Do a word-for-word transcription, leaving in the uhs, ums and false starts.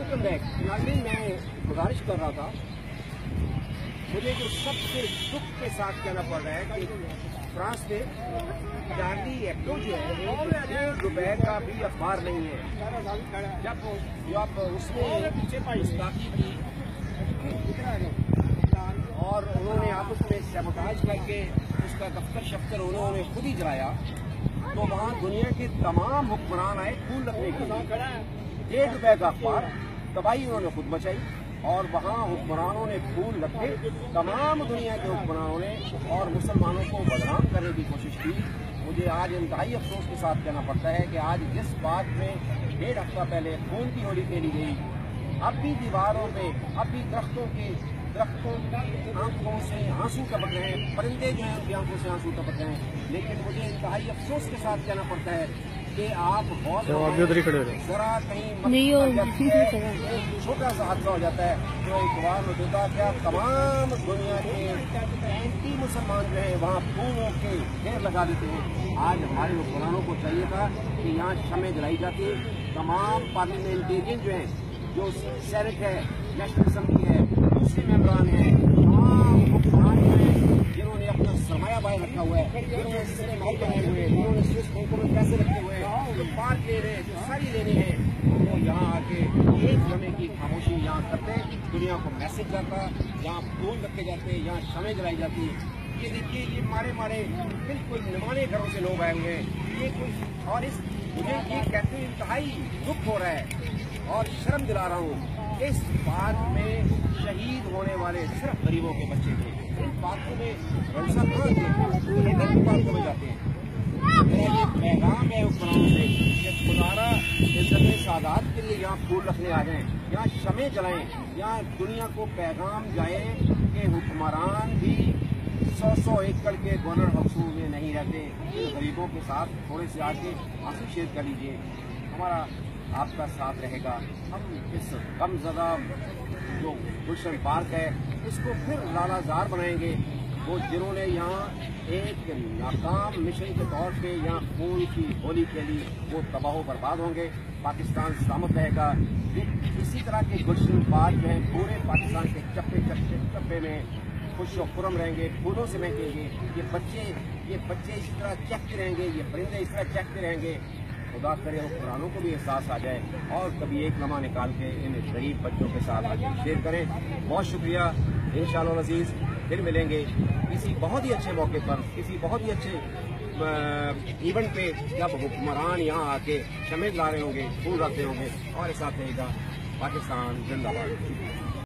Welcome back. नाज़रीन, मैं गुजारिश कर रहा था, मुझे जो सबसे दुख के साथ कहना पड़ रहा है कि फ्रांस में चार्ली एब्डो जो है डेढ़ रुपए का भी अखबार नहीं है। जब जब उसने गुस्ताखी की और उन्होंने आपस में सैबोटाज करके उसका दफ्तर शफ्तर उन्होंने खुद ही जलाया, तो वहाँ दुनिया के तमाम हुक्मरान आए फूल रखने के लिए। डेढ़ रुपए का अखबार, तबाही उन्होंने खुद मचाई और वहाँ हुक्मरानों ने फूल रखे, तमाम दुनिया के हुक्मरानों ने, और मुसलमानों को बदनाम करने की कोशिश की। मुझे आज इंतहाई अफसोस के साथ कहना पड़ता है कि आज जिस बात में डेढ़ हफ्ता पहले खून की होली खेली गई, अब भी दीवारों पे, अब भी दरख्तों के दरख्तों की आंखों से आंसू टपक रहे हैं, परिंदे जो हैं उनकी आंखों से आंसू टपक रहे हैं। लेकिन मुझे इंतहाई अफसोस के साथ कहना पड़ता है कि आप बहुत जरा कहीं छोटा सा हादसा हो जाता है तो इकबाल में देता क्या तमाम दुनिया के एंटी मुसलमान जो है वहाँ फूलों के ढेर लगा देते हैं। आज हमारे हुक्मरानों को चाहिए था कि यहाँ शमें जलाई जाती, तमाम पार्लियामेंटेरियन जो हैं, जो सेनेट है, नेशनल असेंबली है, दूसरे मेंबरान हैं, तमाम हुक्मरान जो हैं जिन्होंने अपना सरमाया बाहर रखा हुआ है, जिन्होंने सिरे महल बनाए हुए हैं, जिन्होंने स्विस बैंकों में पैसे रखे हुए हैं, जो पार्क ले रहे हैं, जो सारी लेने हैं, वो यहाँ आके एक समय की खामोशी यहाँ करते, दुनिया को मैसेज जाता, यहाँ फूल रखे जाते, यहाँ शमें जलाई जाती। ये देखिए, ये मारे मारे बिल्कुल निमाने घरों से लोग आए हुए हैं। ये कुछ और इस मुझे ये कहते हुए इंतहाई दुख हो रहा है और शर्म दिला रहा हूँ। इस बात में शहीद होने वाले सिर्फ गरीबों के बच्चे थे। इन बातों में रंसा कहाँ थे, इन बातों में जाते हैं। मेरा ये पैगाम है हुक्मरानों से कि खुदारा इज्जत सादात के लिए यहाँ फूल रखने आ जाएं, यहाँ शमें जलाएं, यहाँ दुनिया को पैगाम जाए कि हुक्मरान भी सौ सौ एकड़ के गवर्नर हाउसों में नहीं रहते। गरीबों के साथ थोड़े से आके आंसू शेयर कर लीजिए, हमारा आपका साथ रहेगा। हम इस गमज़दा जो गुलशन पार्क है इसको फिर लालाजार बनाएंगे। वो जिन्होंने यहाँ एक नाकाम मिशन के तौर पे यहाँ फूल की होली खेली, वो तबाह बर्बाद होंगे। पाकिस्तान सलामत रहेगा। इसी तरह के गुलशन पार्क जो है पूरे पाकिस्तान के चप्पे चप्पे चप्पे में खुश और खुरम रहेंगे, फूलों से महकेंगे। ये बच्चे ये बच्चे इस तरह चहकते रहेंगे, ये परिंदे इस तरह चहकते रहेंगे। खुदा करे हुक्मरानों को भी एहसास आ जाए और कभी एक लम्हा निकाल के इन गरीब बच्चों के साथ आगे शेयर करें। बहुत शुक्रिया। इंशाअल्लाह अज़ीज़ फिर मिलेंगे किसी बहुत ही अच्छे मौके पर, किसी बहुत ही अच्छे इवेंट पे, जब हुक्मरान यहाँ आके शमें जला रहे होंगे, फूल रखते होंगे। और साथ रहेगा पाकिस्तान जिंदाबाद।